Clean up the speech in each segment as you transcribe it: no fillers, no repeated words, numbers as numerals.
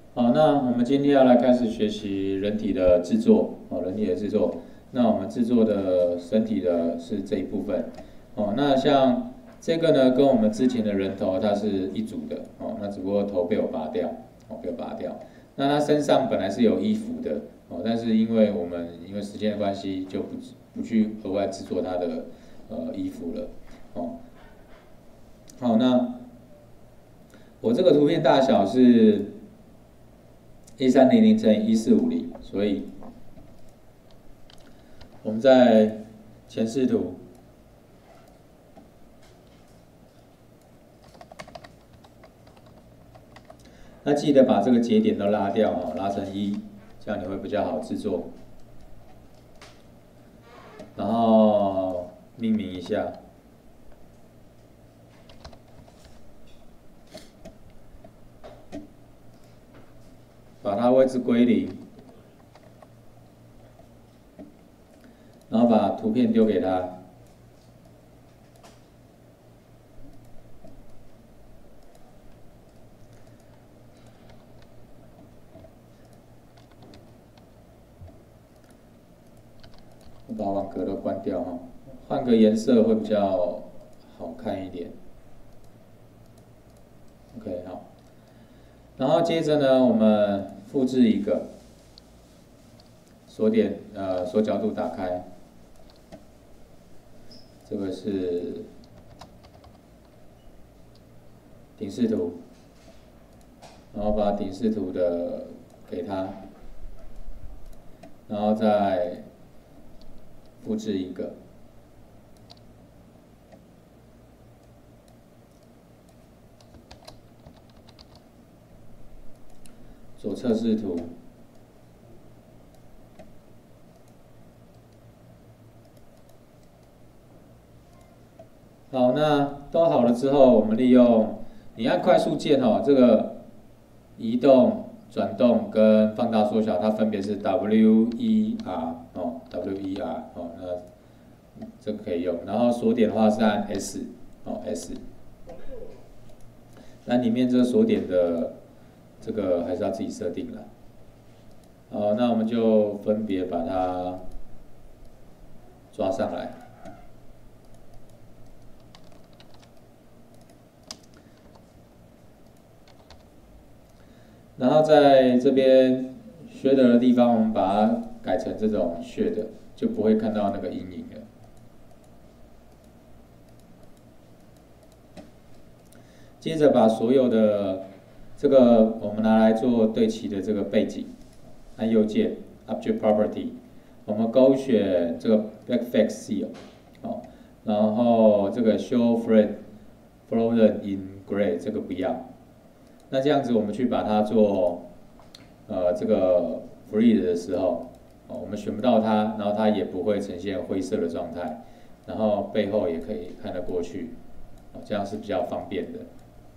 好，那我们今天要来开始学习人体的制作哦，人体的制作。那我们制作的身体的是这一部分哦。那像这个呢，跟我们之前的人头它是一组的哦，那只不过头被我拔掉哦，被我拔掉。那它身上本来是有衣服的哦，但是因为时间的关系，就不去额外制作它的衣服了哦。好，那我这个图片大小是1300乘以1450，所以我们在前视图，那记得把这个节点都拉掉哦，拉成1，这样你会比较好制作。然后命名一下，把它位置归零，然后把图片丢给他。我把网格都关掉哈，换个颜色会比较好看一点。OK， 好。然后接着呢，我们复制一个锁点，锁角度打开，这个是顶视图，然后把顶视图的给它，然后再复制一个。左侧视图，好，那都好了之后，我们利用你按快速键哦，这个移动、转动跟放大、缩小，它分别是 WER 哦 ，WER 哦，那这个可以用。然后锁点的话是按 S 哦 S， 那里面这个锁点的这个还是要自己设定了。好，那我们就分别把它抓上来。然后在这边shader的地方，我们把它改成这种shade，就不会看到那个阴影了。接着把所有的这个我们拿来做对齐的这个背景，按右键 Object Property， 我们勾选这个 Backface Seal， 哦，然后这个 Show Flooded in Gray 这个不要。那这样子我们去把它做这个 Freeze 的时候，我们选不到它，然后它也不会呈现灰色的状态，然后背后也可以看得过去，这样是比较方便的。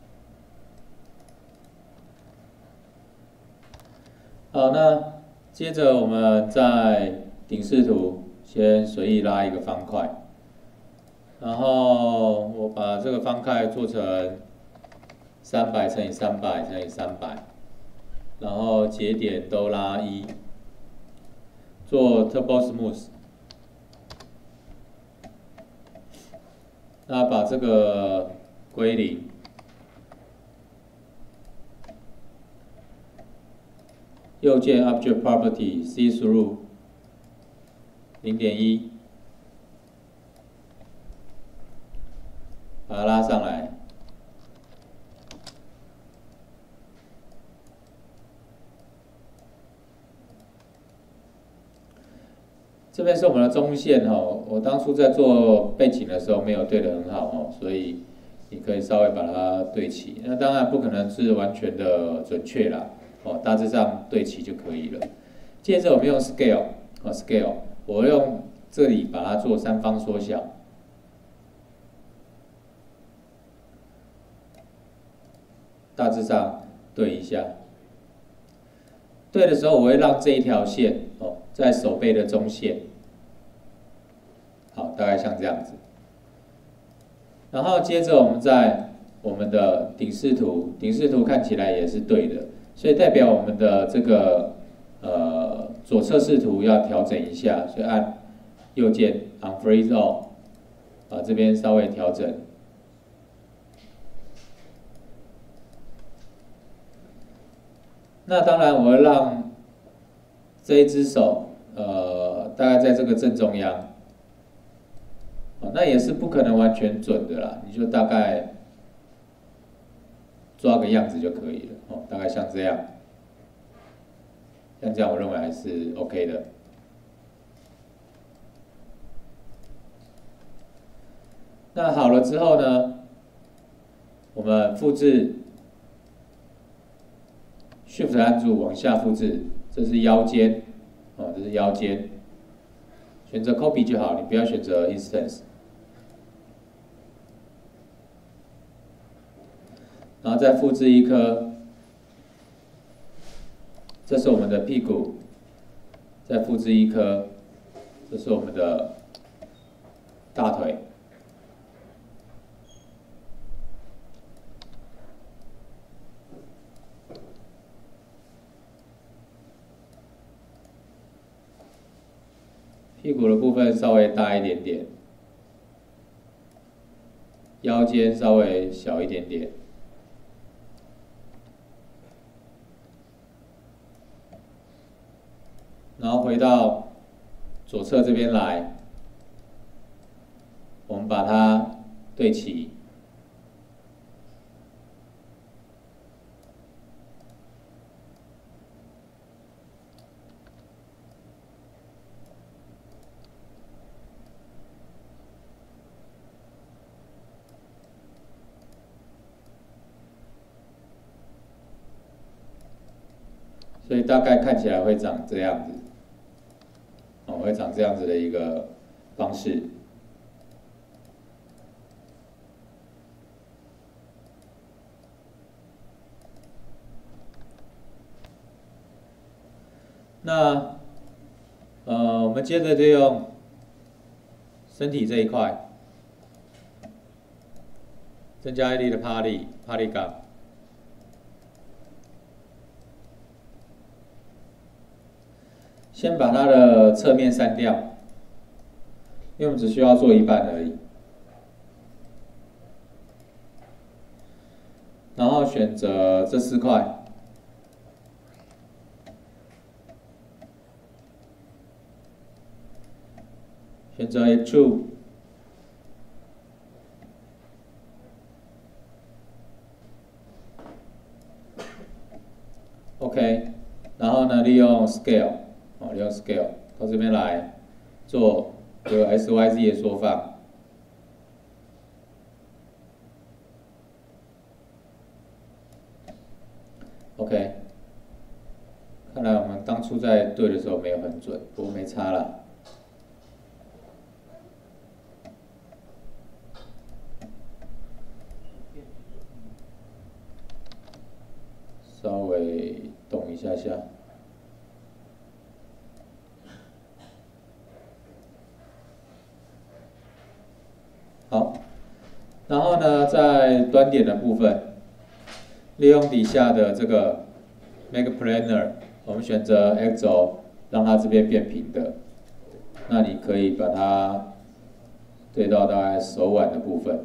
好，那接着我们在顶视图先随意拉一个方块，然后我把这个方块做成300乘以300乘以300，然后节点都拉1，做 Turbo Smooth， 那把这个归零。右键 Object Property See Through 0.1， 把它拉上来。这边是我们的中线哦，我当初在做背景的时候没有对得很好哦，所以你可以稍微把它对齐。那当然不可能是完全的准确啦。哦，大致上对齐就可以了。接着我们用 Scale， Scale， 我用这里把它做3方缩小，大致上对一下。对的时候，我会让这一条线在手背的中线，好，大概像这样子。然后接着我们在我们的顶视图看起来也是对的， 所以代表我们的这个左侧视图要调整一下，所以按右键 Unfreeze All， 把这边稍微调整。那当然我会让这一只手大概在这个正中央，那也是不可能完全准的啦，你就大概抓个样子就可以了，大概像这样。像这样，我认为还是 OK 的。那好了之后呢，我们复制 Shift 按住往下复制，这是腰间，这是腰间。选择 Copy 就好，你不要选择 Instance。然后再复制一颗，这是我们的屁股。再复制一颗，这是我们的大腿。屁股的部分稍微大一点点，腰间稍微小一点点。然后回到左侧这边来，我们把它对齐。所以大概看起来会长这样子，会长这样子的一个方式。那我们接着就用身体这一块，增加一粒的帕力感。先把它的侧面删掉，因为我们只需要做一半而已。然后选择这4块，选择 Extrude， OK， 然后呢，利用 Scale。利用 Scale 到这边来做这个 SYZ 的缩放。OK， 看来我们当初在对的时候没有很准，不过没差啦。稍微动一下下。好，然后呢，在端点的部分，利用底下的这个 Make Planar， 我们选择 X 轴，让它这边变平的。那你可以把它对到大概手腕的部分。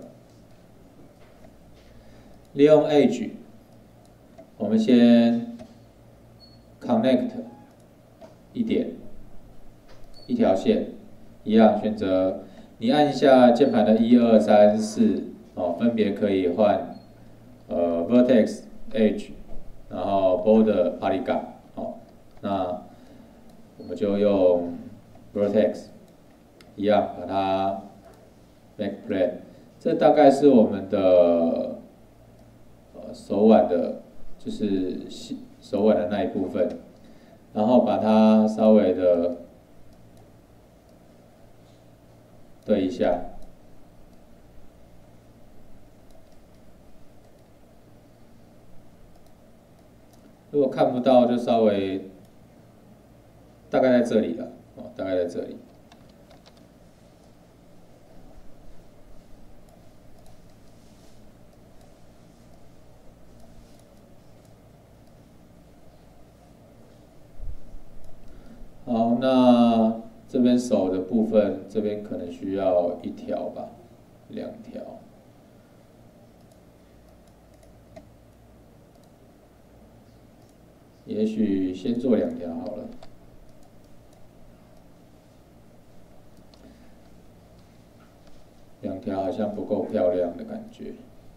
利用 Edge， 我们先 Connect 一点，一条线，一样选择。你按一下键盘的1、2、3、4，分别可以换Vertex、Edge， 然后 Border、Polygon，那我们就用 Vertex， 一样把它 Make Plane， 这大概是我们的手腕的，就是手腕的那一部分，然后把它稍微的对一下，如果看不到，就稍微大概在这里了，大概在这里。 好，那这边手的部分，这边可能需要1条吧，2条。也许先做2条好了。2条好像不够漂亮的感觉。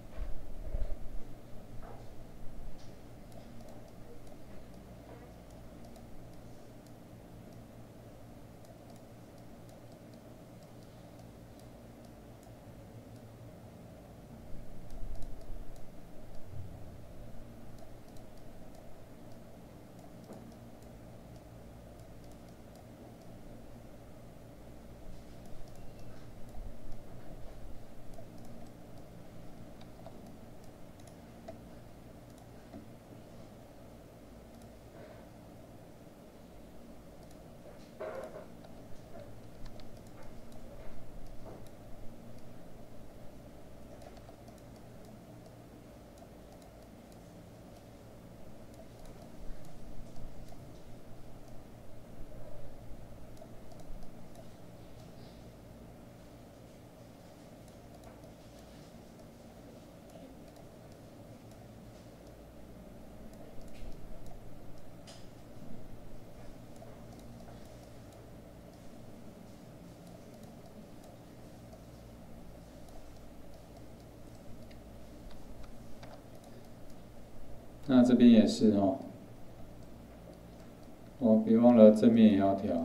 那这边也是哦，别忘了正面也要调。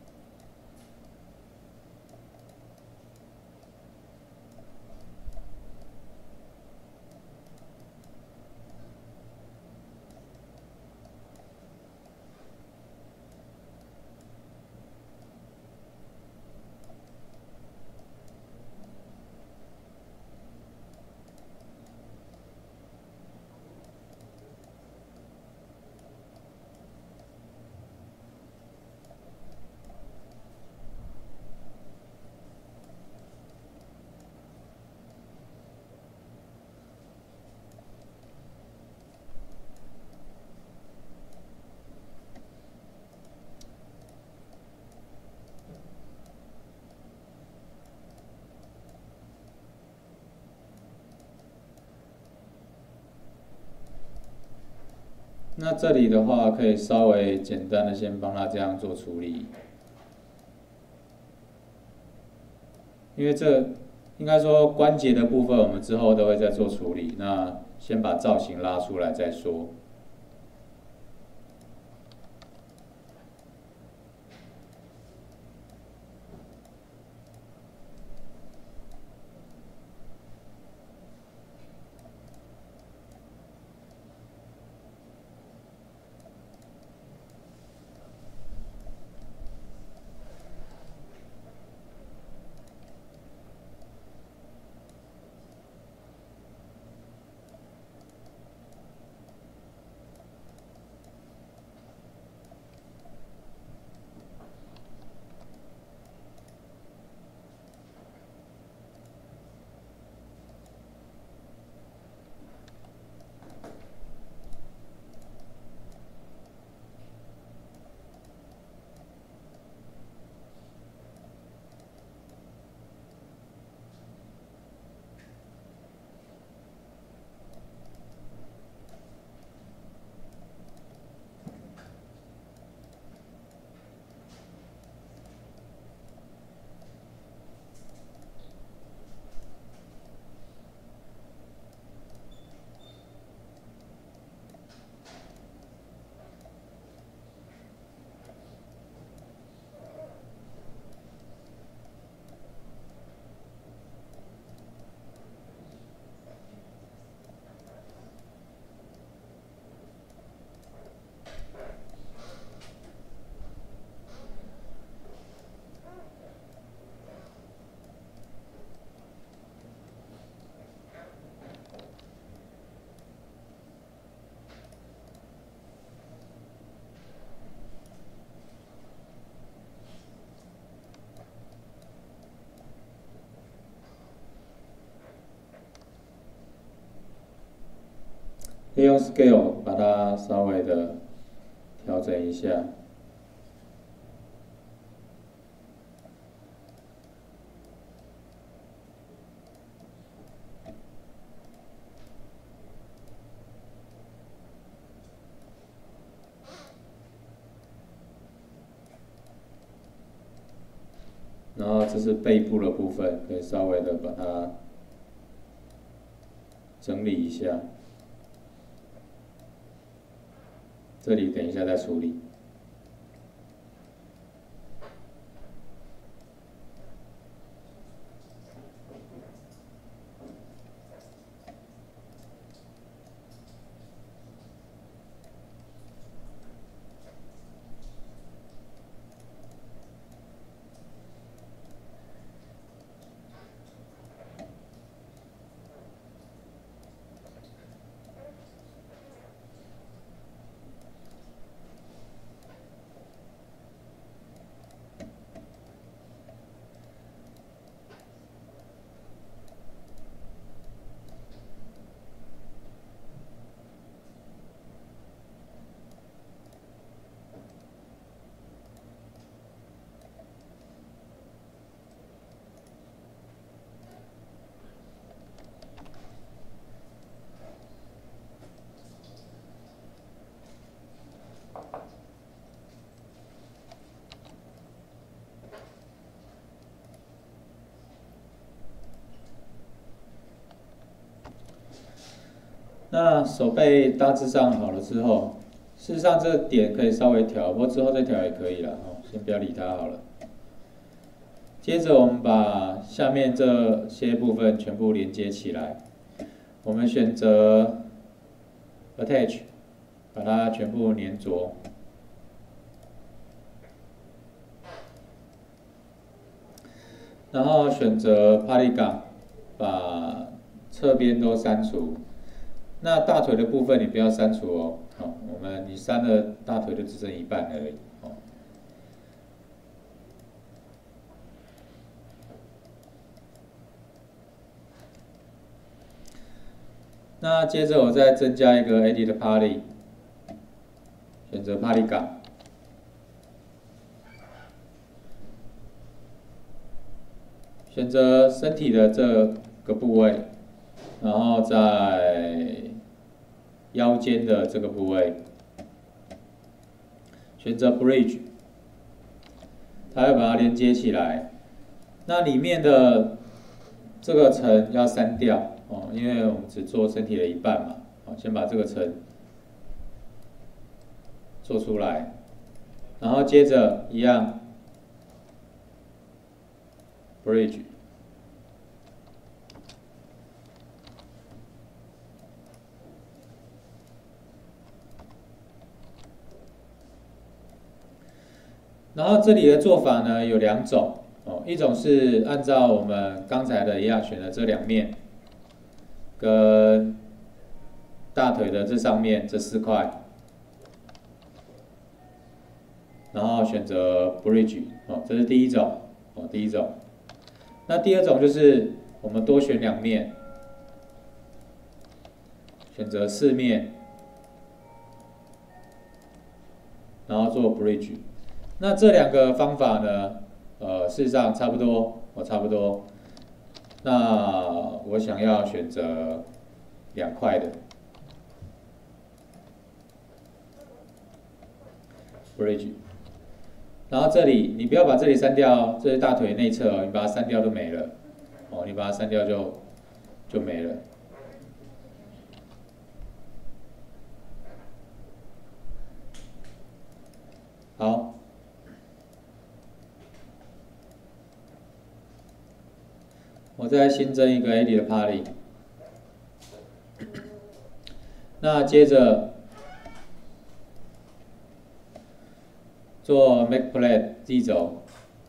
那这里的话，可以稍微简单的先帮它这样做处理，因为这应该说关节的部分，我们之后都会再做处理。那先把造型拉出来再说。可以用 scale 把它稍微的调整一下。 然后这是背部的部分，可以稍微的把它整理一下。这里等一下再处理。那手背大致上好了之后，事实上这个点可以稍微调，不过之后再调也可以了哦，先不要理它好了。接着我们把下面这些部分全部连接起来，我们选择 Attach， 把它全部粘着。然后选择 Polygon， 把侧边都删除。那大腿的部分你不要删除哦，你删了大腿就只剩一半而已哦。那接着我再增加一个 Edit Poly， 选择 Polygon， 选择身体的这个部位，然后在腰间的这个部位，选择 Bridge， 它会把它连接起来。那里面的这个层要删掉哦，因为我们只做身体的一半嘛。好，先把这个层做出来，然后接着一样 Bridge。然后这里的做法呢有两种哦，一种是按照我们刚才的一样，选择这两面，跟大腿的这上面这4块，然后选择 Bridge 哦，这是第一种哦，第一种。那第二种就是我们多选两面，选择4面，然后做 Bridge。那这两个方法呢，事实上差不多，差不多。那我想要选择2块的 Bridge， 然后这里你不要把这里删掉，这是大腿内侧哦，你把它删掉就没了，哦，你把它删掉就没了。好。我再新增一个 Edit Poly， 那接着做 Make Plane Z 轴，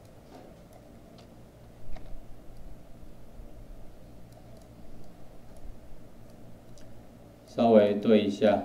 稍微对一下。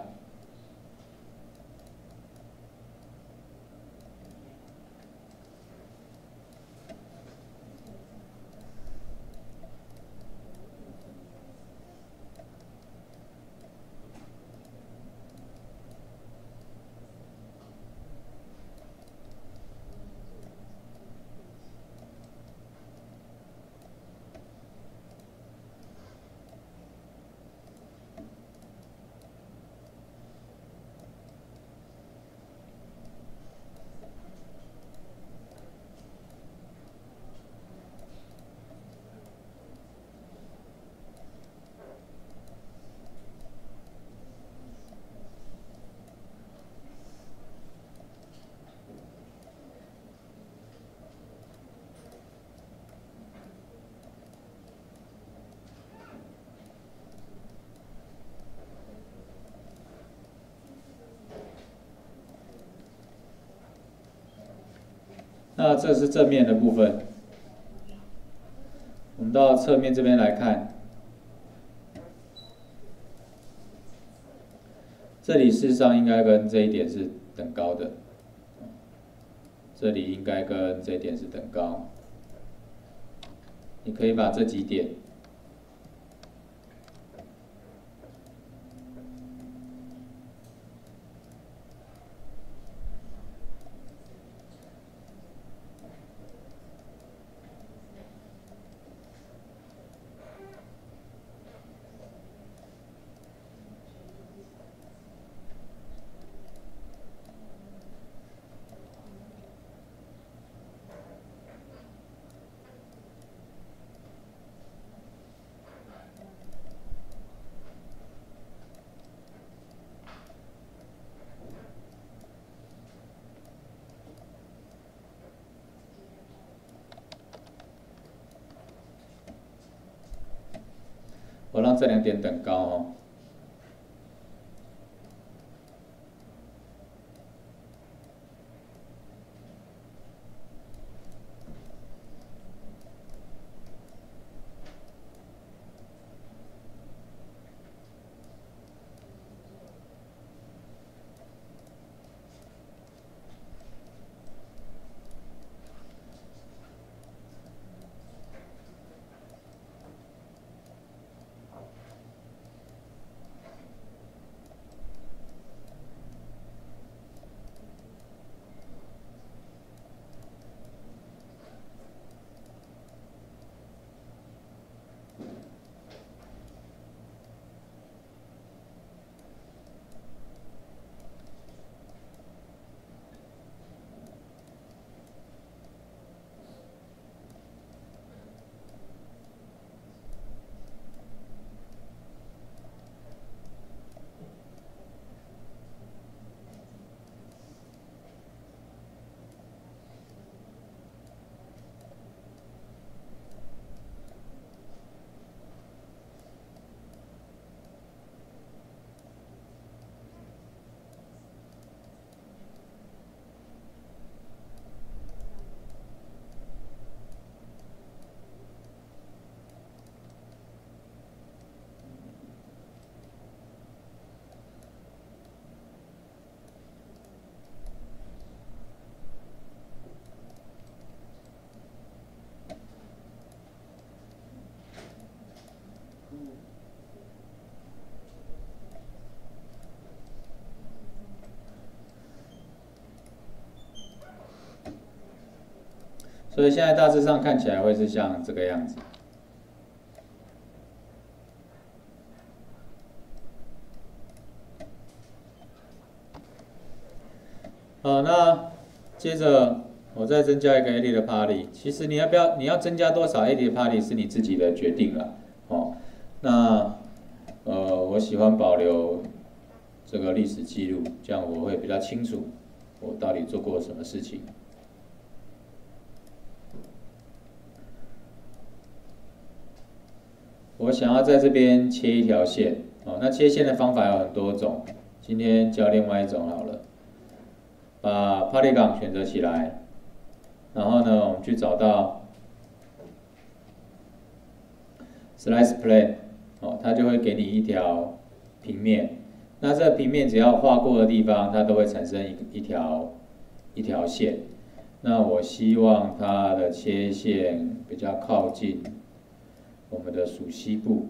那这是正面的部分。我们到侧面这边来看，这里事实上应该跟这一点是等高的，这里应该跟这一点是等高。你可以把这几点我让这两点等高哦。所以现在大致上看起来会是像这个样子。好，那接着我再增加一个 AD 的 Party。其实你要增加多少 AD 的 Party 是你自己的决定了。哦，那我喜欢保留这个历史记录，这样我会比较清楚我到底做过什么事情。我想要在这边切一条线，哦，那切线的方法有很多种，今天教另外一种好了。把 Polygon 选择起来，然后呢，我们去找到 Slice Plane， 哦，它就会给你一条平面。那这个平面只要画过的地方，它都会产生一条线。那我希望它的切线比较靠近我们的属西部。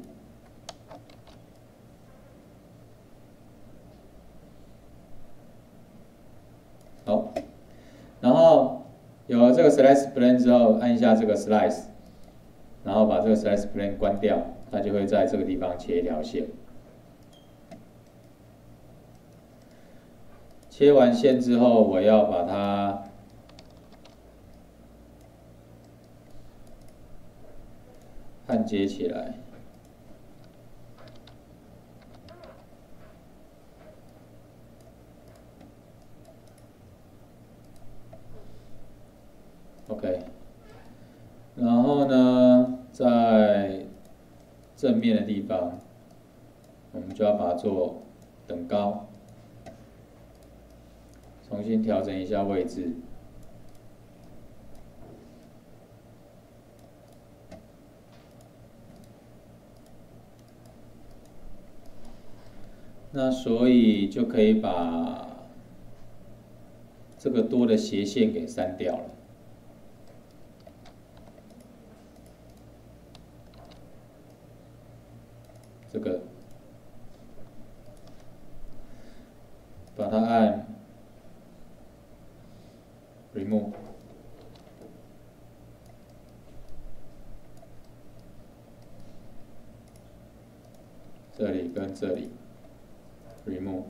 好，然后有了这个 Slice Plane 之后，按一下这个 Slice， 然后把这个 Slice Plane 关掉，它就会在这个地方切一条线。切完线之后，我要把它焊接起来。OK， 然后呢，在正面的地方，我们就要把它做等高，重新调整一下位置。 那所以就可以把这个多的斜线给删掉了。这个把它按 remove， 这里跟这里 remove，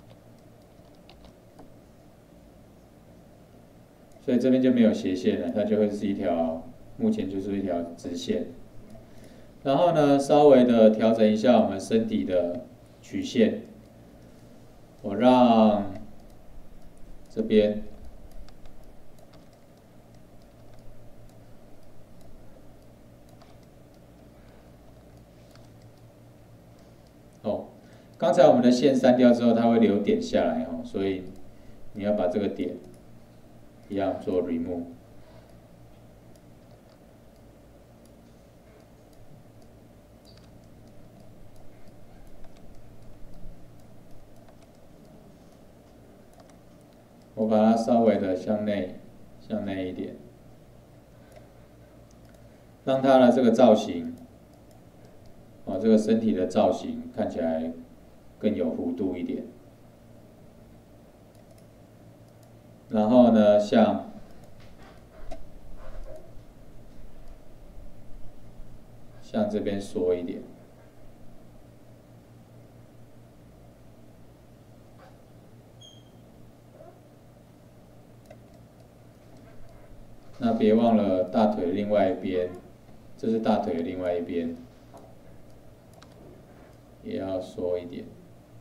所以这边就没有斜线了，它就会是一条，目前就是一条直线。然后呢，稍微的调整一下我们身体的曲线，我让这边刚才我们的线删掉之后，它会留点下来哦，所以你要把这个点一样做 remove。我把它稍微的向内一点，让它的这个造型，这个身体的造型看起来更有弧度一点。然后呢，向这边缩一点。那别忘了大腿另外一边，这是大腿的另外一边，也要缩一点。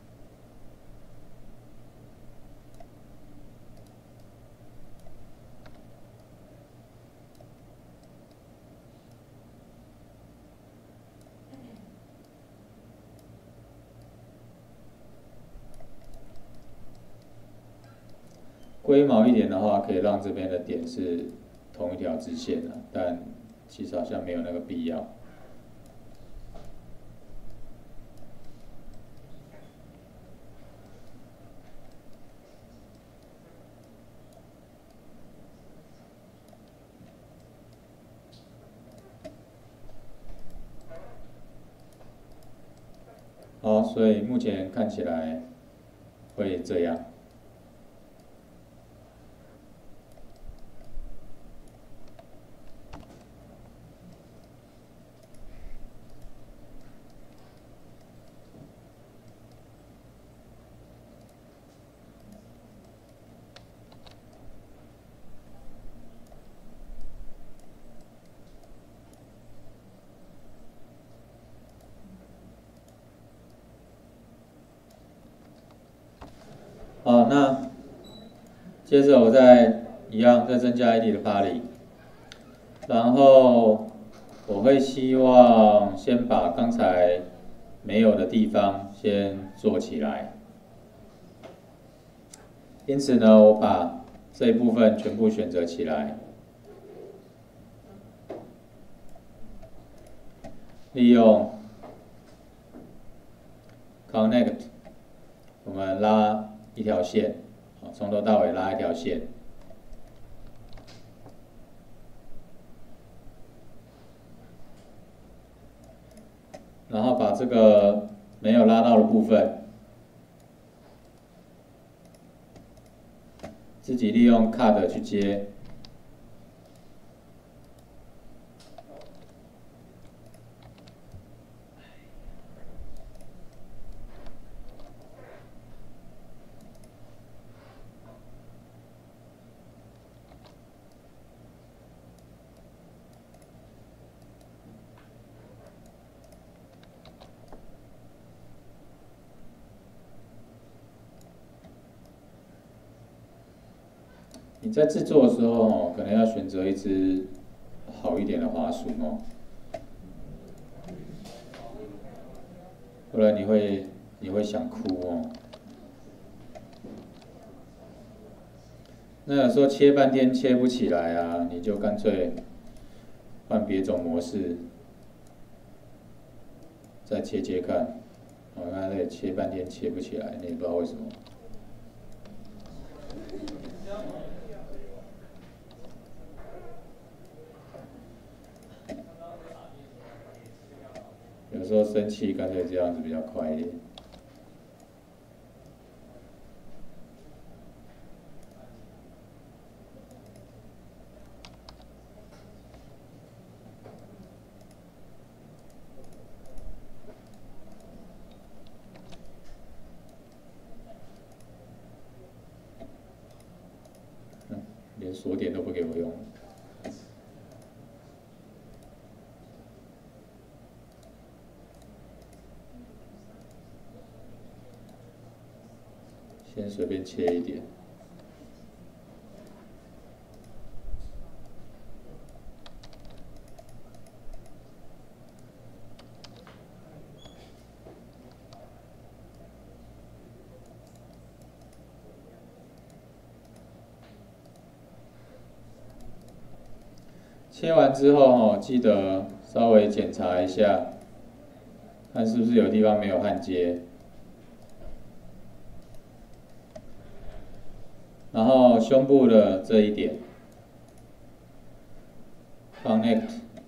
龟毛一点的话，可以让这边的点是同一条直线的，但其实好像没有那个必要。好，所以目前看起来会这样。好，那接着我再增加一点的发力，然后我会希望先把刚才没有的地方先做起来。因此呢，我把这一部分全部选择起来，利用 Connect， 我们拉一条线，从头到尾拉一条线，然后把这个没有拉到的部分，自己利用 Cut 去接。你在制作的时候可能要选择一支好一点的滑鼠哦，不然你会想哭哦。那有时候切半天切不起来啊，你就干脆换别种模式，再切切看。 我看这里切半天切不起来，你也不知道为什么。有时候生气干脆这样子比较快一点。连锁点都不给我用。先随便切一点。切完之后记得稍微检查一下，看是不是有地方没有焊接。然后胸部的这一点 ，connect，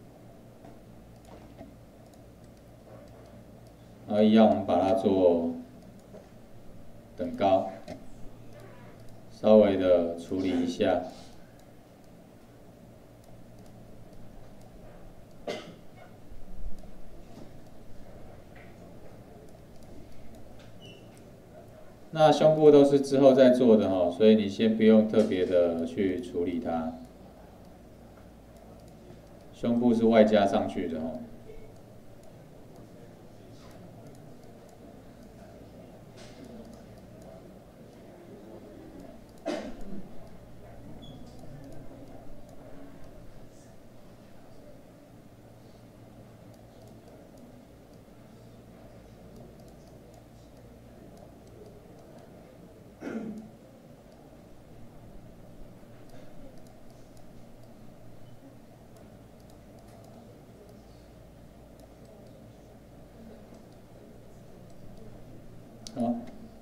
然后一样我们把它做等高，稍微的处理一下。那胸部都是之后再做的哈，所以你先不用特别的去处理它。胸部是外加上去的哦。好。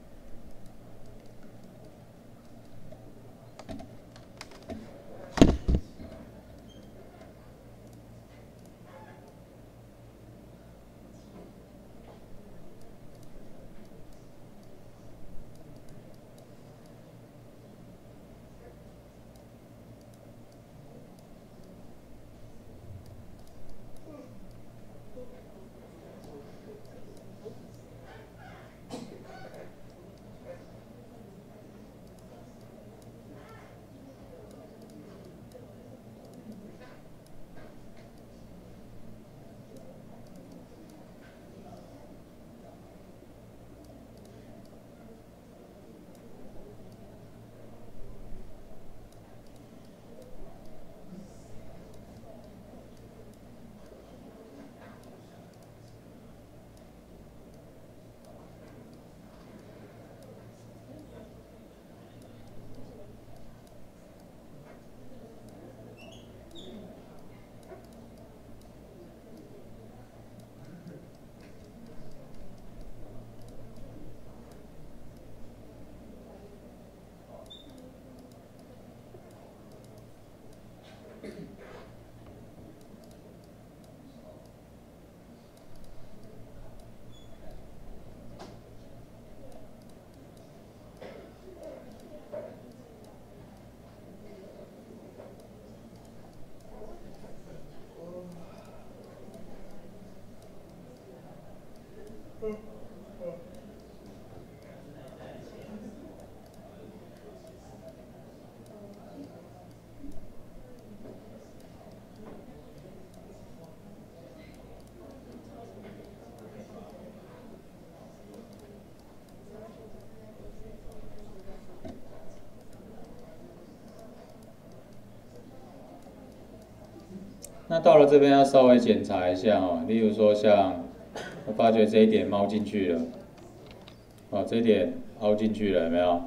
那到了这边要稍微检查一下哦，例如说像我发觉这一点凹进去了，哦，这一点凹进去了，有没有？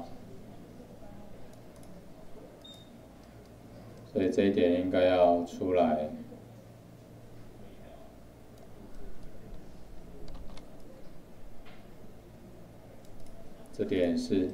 所以这一点应该要出来。 这点是。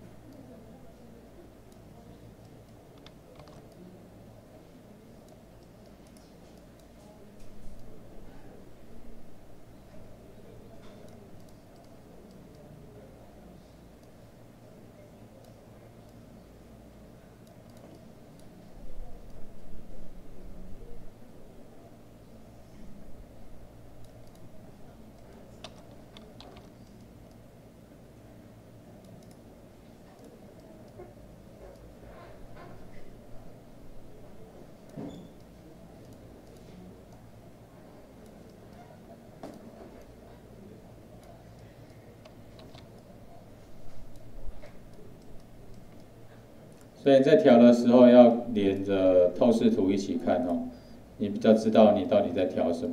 所以在调的时候要连着透视图一起看哦，你比较知道你到底在调什么。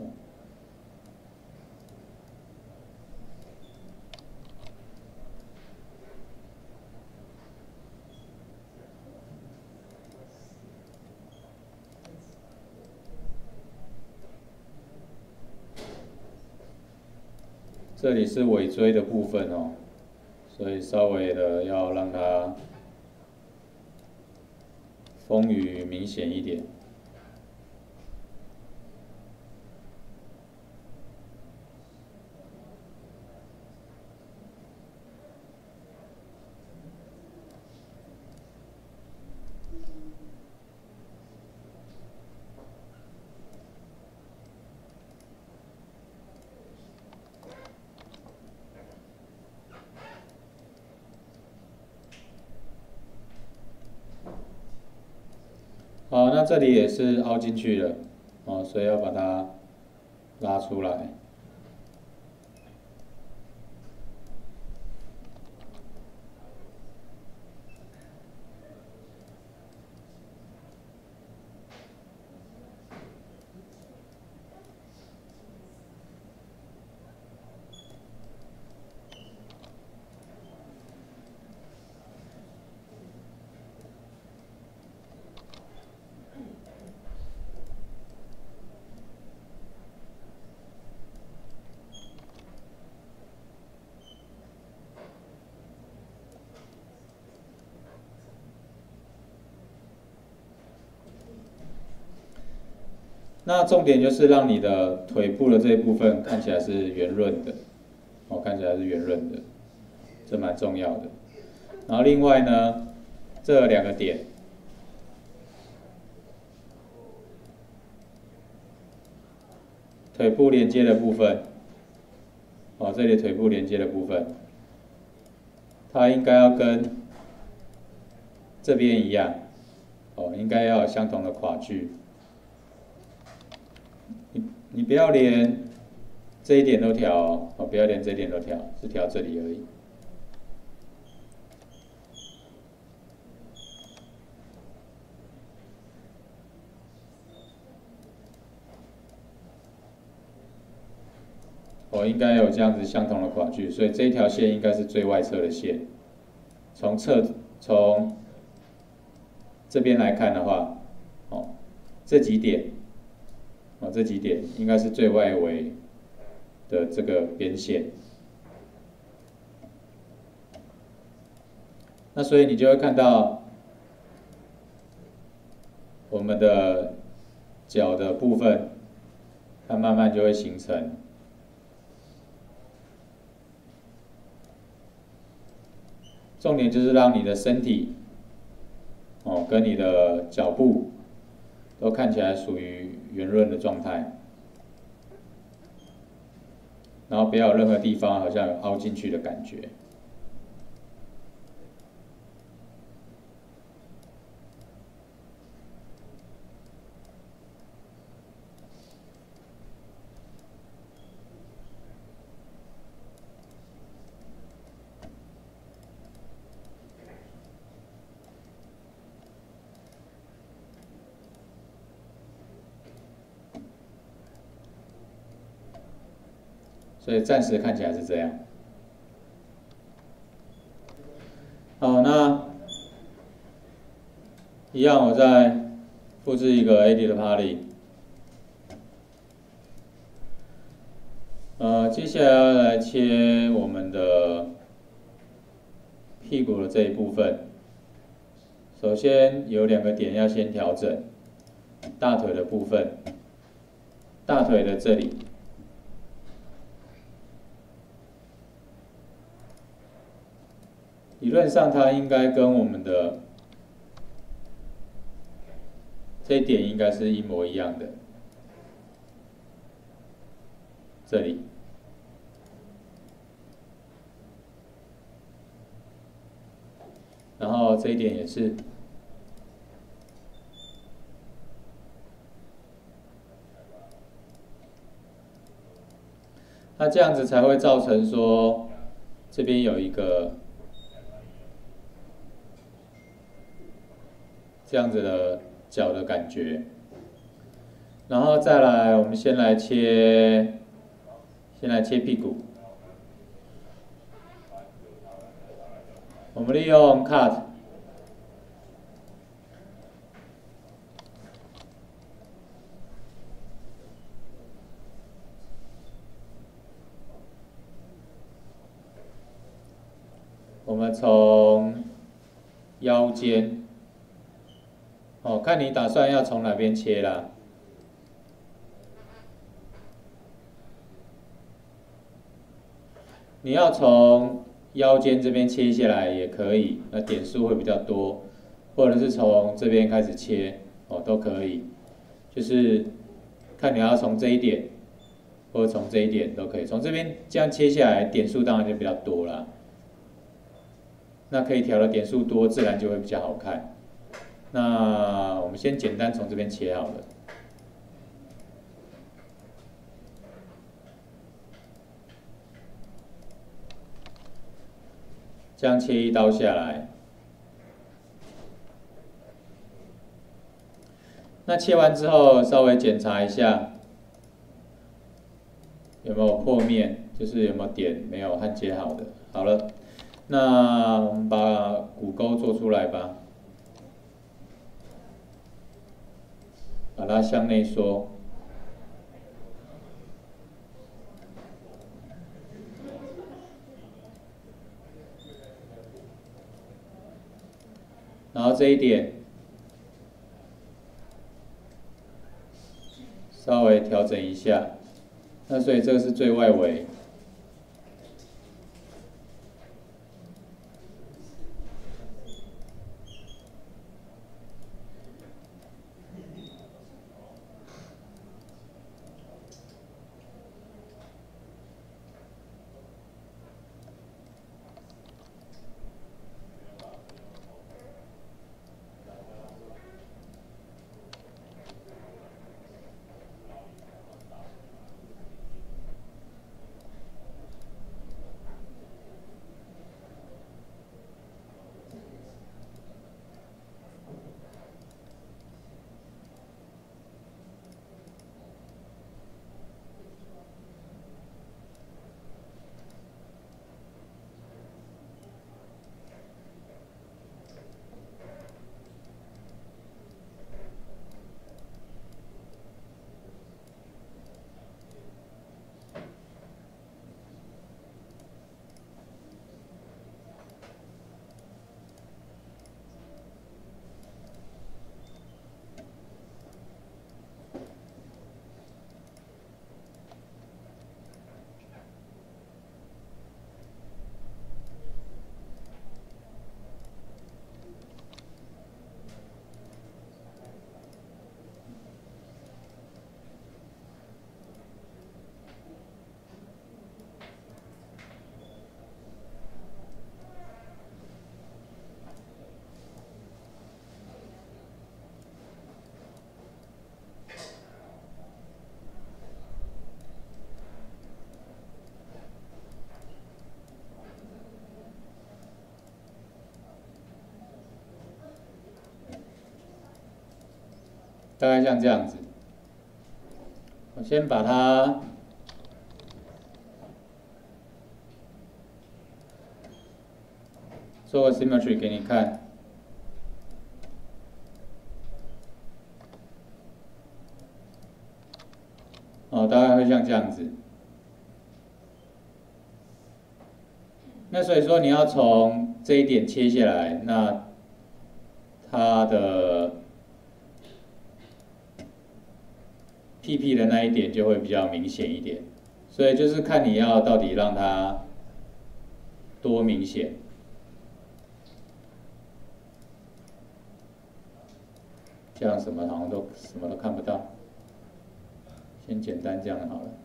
这里是尾椎的部分哦，所以稍微的要让它丰腴明显一点。好，那这里也是凹进去了，哦，所以要把它拉出来。那重点就是让你的腿部的这一部分看起来是圆润的，哦，看起来是圆润的，这蛮重要的。然后另外呢，这两个点，腿部连接的部分，哦，这里腿部连接的部分，它应该要跟这边一样，哦，应该要有相同的跨距。你不要连这一点都调哦，不要连这一点都调，是调这里而已。哦，应该有这样子相同的跨距，所以这一条线应该是最外侧的线。从这边来看的话，哦，这几点，哦，这几点应该是最外围的这个边线。那所以你就会看到我们的脚的部分，它慢慢就会形成。重点就是让你的身体，哦，跟你的脚部都看起来属于圆润的状态，然后不要有任何地方好像有凹进去的感觉。所以暂时看起来是这样。好，那一样，我再复制一个 AD 的 Poly。接下来要来切我们的屁股的这一部分，首先有2个点要先调整，大腿的部分，大腿的这里，理论上它应该跟我们的这一点应该是一模一样的，这里。然后这一点也是，那这样子才会造成说这边有一个这样子的脚的感觉。然后再来，我们先来切屁股。我们利用 cut， 我们从腰间，看你打算要从哪边切啦。你要从腰间这边切下来也可以，那点数会比较多，或者是从这边开始切，都可以，就是看你要从这一点，或者从这一点都可以，从这边这样切下来，点数当然就比较多啦。那可以调的点数多，自然就会比较好看。那我们先简单从这边切好了。这样切1刀下来，那切完之后稍微检查一下有没有破面，就是有没有点没有焊接好的。好了，那我们把骨钩做出来吧，把它向内缩。然后这一点稍微调整一下，那所以这个是最外围。大概像这样子。我先把它做个 symmetry 给你看。大概会像这样子。 那所以说你要从这一点切下来，那它的屁屁的那一点就会比较明显一点，所以就是看你要到底让它多明显。这样什么好像都什么都看不到，先简单这样好了。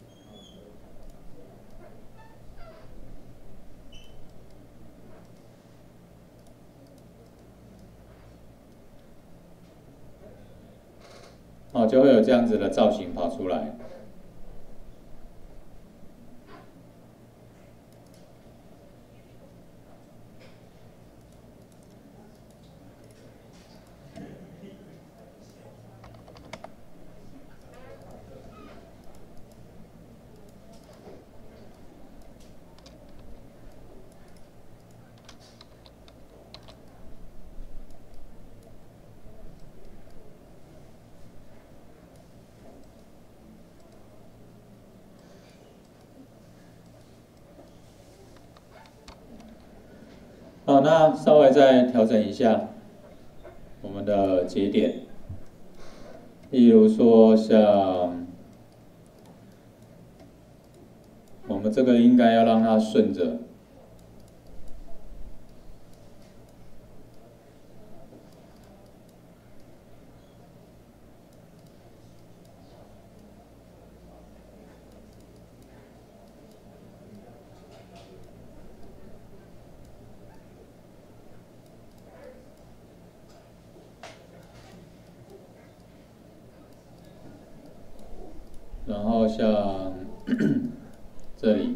哦，就会有这样子的造型跑出来。好，那稍微再调整一下我们的节点，例如说像我们这个应该要让它顺着。然后像这里，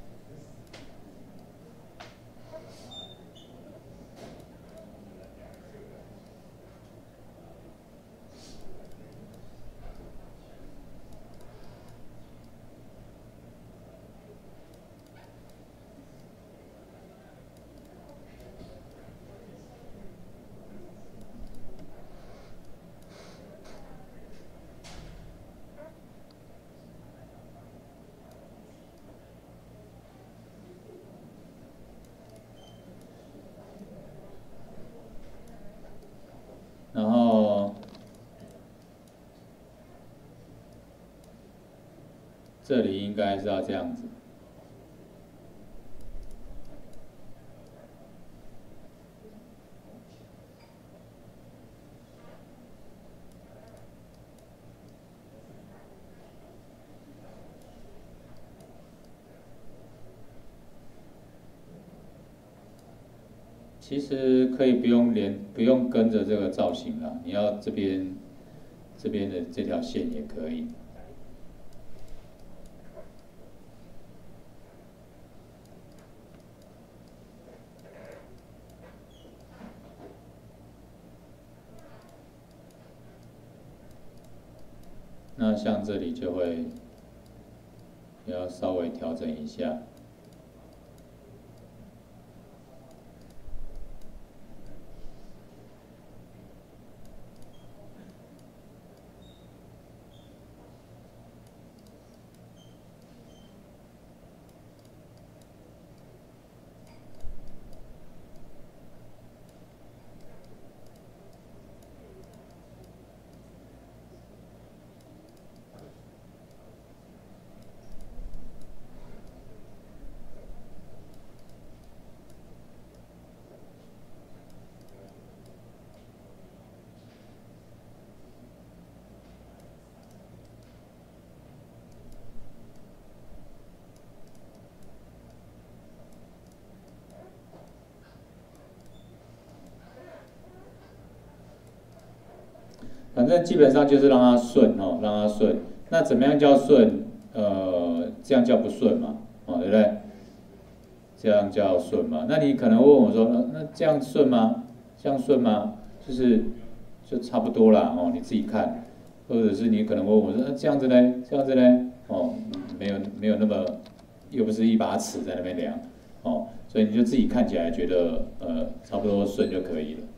然后这里应该是要这样子。其实可以不用跟着这个造型啦，你要这边的这条线也可以。那像这里就会也要稍微调整一下。反正基本上就是让它顺哦，让它顺。那怎么样叫顺？这样叫不顺嘛，哦，对不对？这样叫顺嘛？那你可能问我说，那这样顺吗？这样顺吗？就差不多啦，哦，你自己看。或者是你可能问我说，那这样子呢？这样子呢？哦，没有那么，又不是一把尺在那边量，哦，所以你就自己看起来觉得差不多顺就可以了。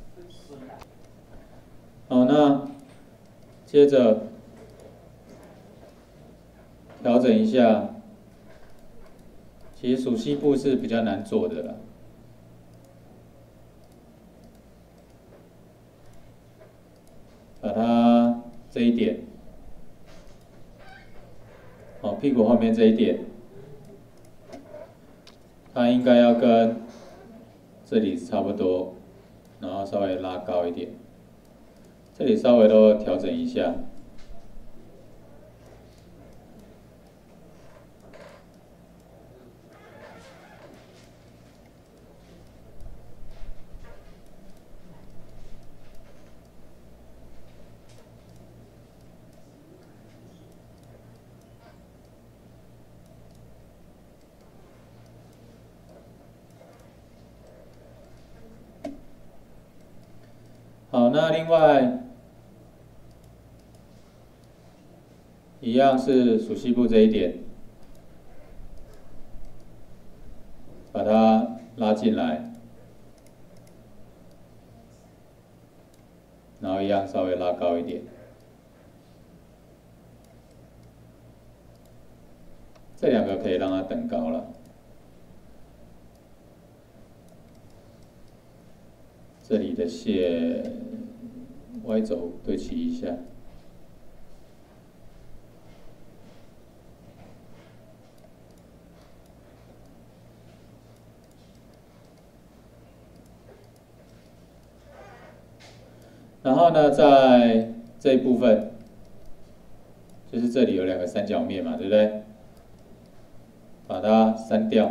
好，那接着调整一下其实属西部是比较难做的啦。把它这一点，屁股后面这一点，它应该要跟这里差不多，然后稍微拉高一点，这里稍微都调整一下。好，那另外一样是属西部这一点，把它拉进来，然后一样稍微拉高一点。这两个可以让它等高了。这里的线 Y 轴对齐一下。然后呢，在这一部分，就是这里有两个三角面嘛，对不对？把它删掉，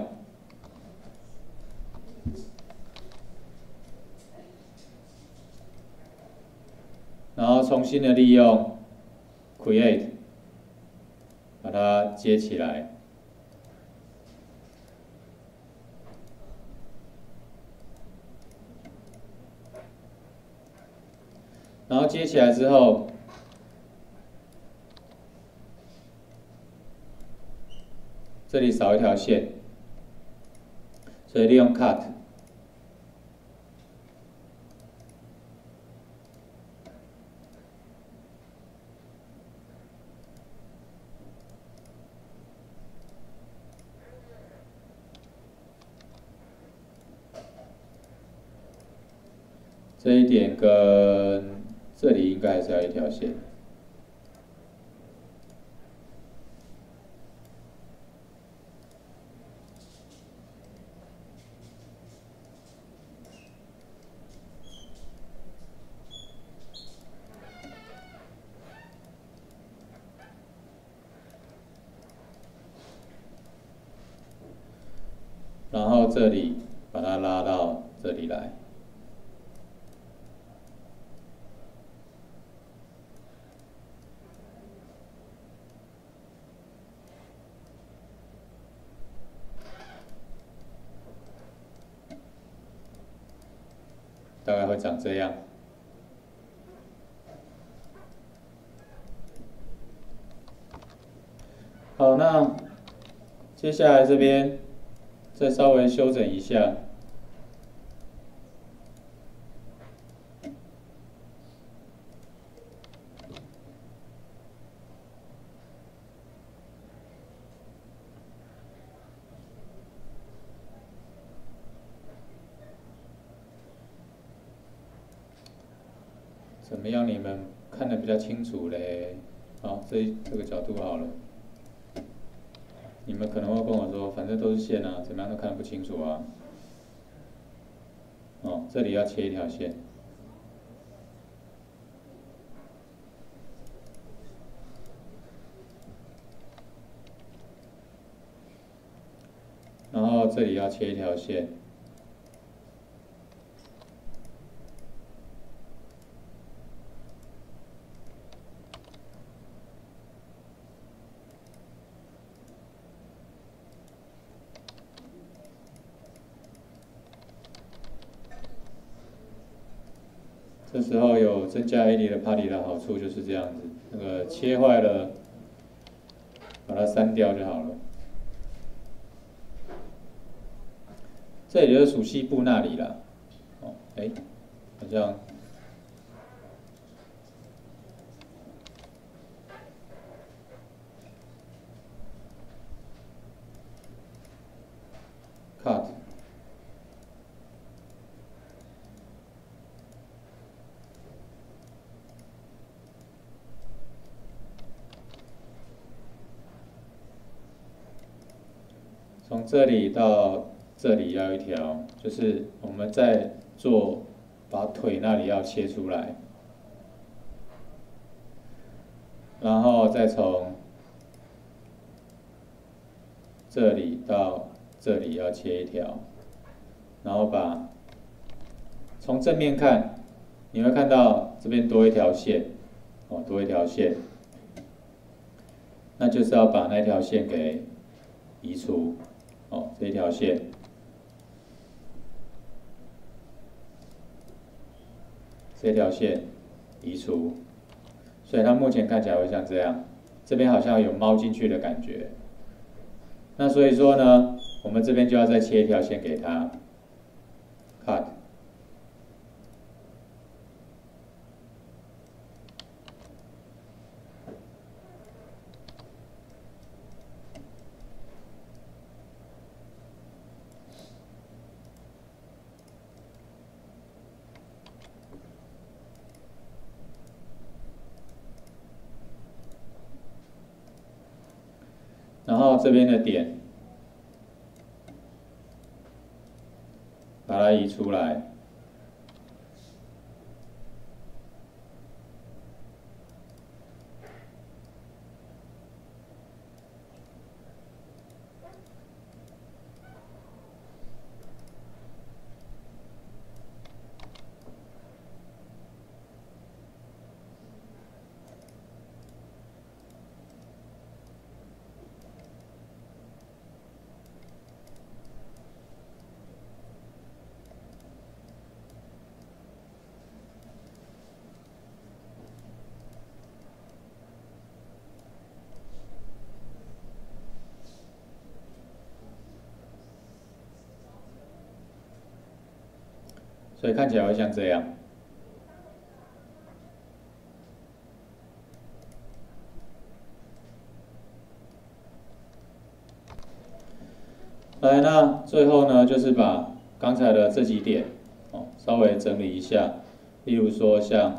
然后重新的利用 Create 把它接起来。然后接起来之后，这里少一条线，所以利用 Cut， 这一点跟这里应该还是要一条线。然后这里把它拉到这里来。大概会长这样。好，那接下来这边再稍微修整一下。怎么样？你们看得比较清楚嘞？好，这个角度好了。你们可能会跟我说，反正都是线啊，怎么样都看不清楚啊。这里要切一条线。然后这里要切一条线。这时候有增加 AD 的 Party 的好处就是这样子，那个切坏了，把它删掉就好了。这里就是属西部那里了。好像从这里到这里要一条，就是我们在把腿那里要切出来，然后再从这里到这里要切一条，然后从正面看，你会看到这边多一条线，多一条线，那就是要把那条线给移除，这一条线，这条线移除，所以它目前看起来会像这样，这边好像有猫进去的感觉。那所以说呢，我们这边就要再切一条线给它 ，cut。然后这边的点，把它移出来。所以看起来会像这样。来，那最后呢，就是把刚才的这几点，稍微整理一下。例如说像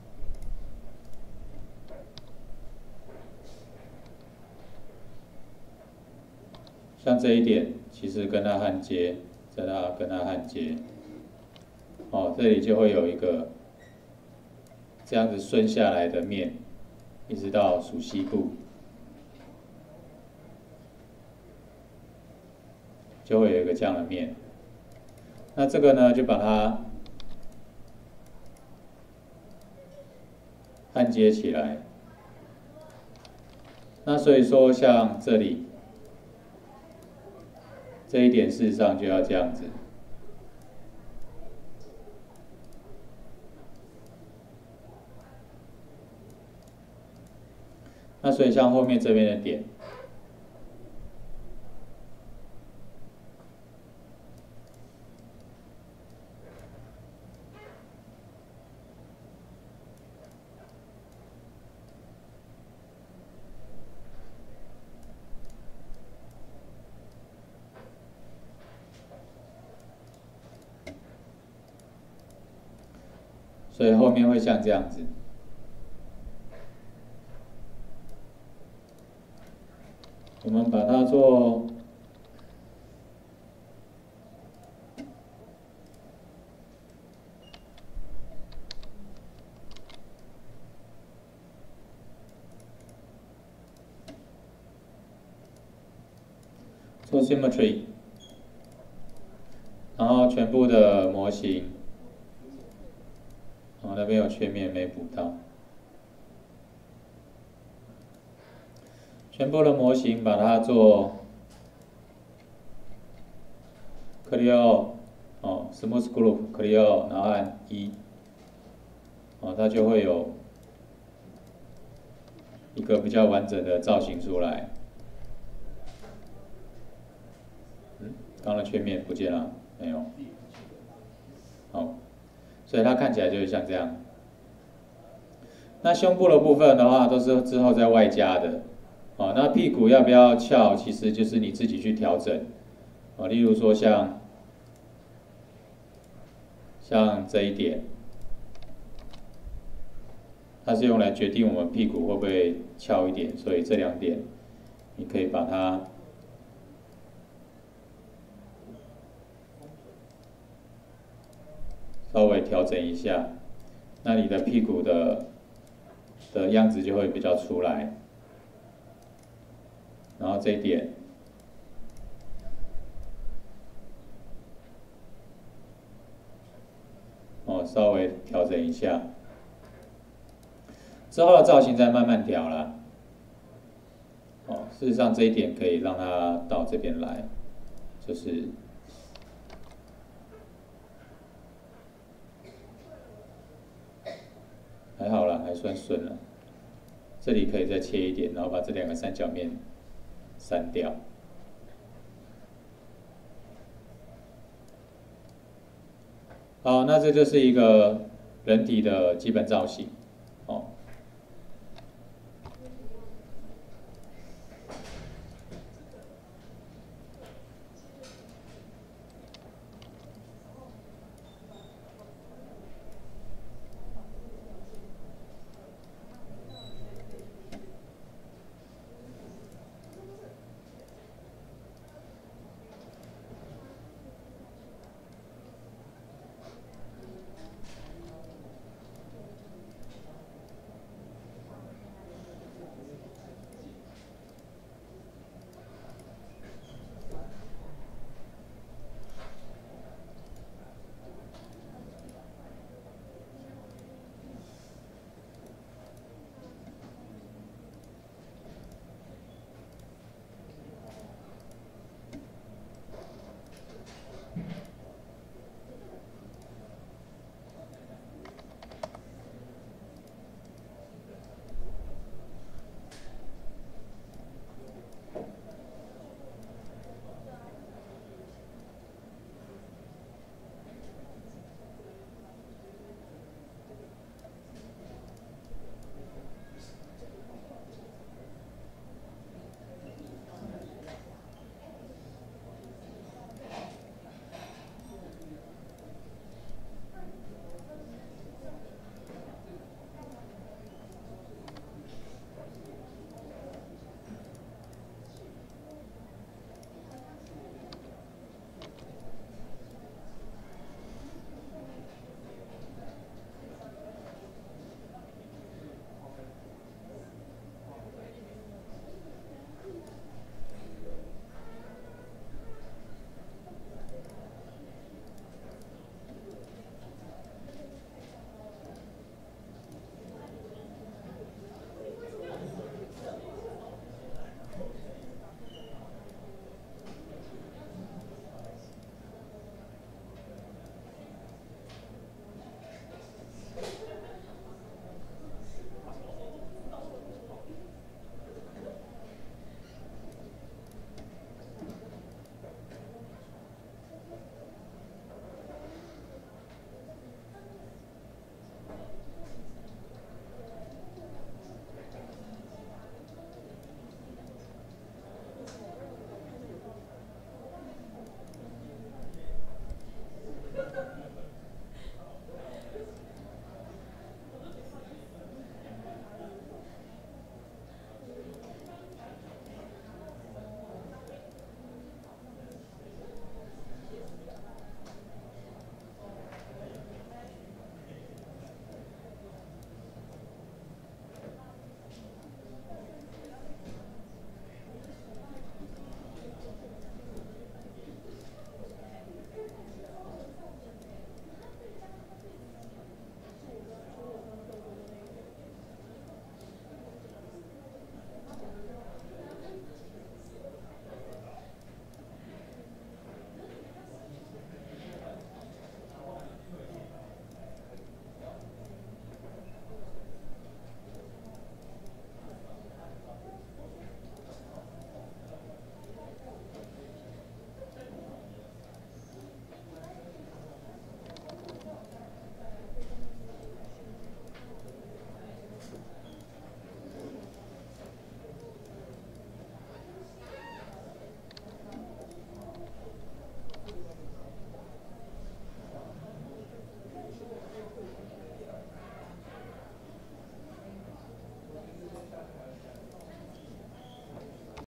这一点，其实跟它焊接，跟它焊接。这里就会有一个这样子顺下来的面，一直到属膝部，就会有一个这样的面。那这个呢，就把它焊接起来。那所以说，像这里这一点，事实上就要这样子。那所以像后面这边的点，所以后面会像这样子。我们把它做symmetry， 然后全部的模型，那边有缺面没补到。全部的模型把它做 Clear Smooth Group Clear， 然后按1，它就会有一个比较完整的造型出来。刚刚的缺面不见了，没有。好，所以它看起来就是像这样。那胸部的部分的话，都是之后再外加的。那屁股要不要翘，其实就是你自己去调整。例如说像这一点，它是用来决定我们屁股会不会翘一点，所以这2点你可以把它调整一下，那你的屁股的样子就会比较出来。然后这一点，稍微调整一下，之后的造型再慢慢调啦。事实上这一点可以让它到这边来，就是还好啦，还算顺了。这里可以再切一点，然后把这两个三角面删掉。好，那这就是一个人体的基本造型。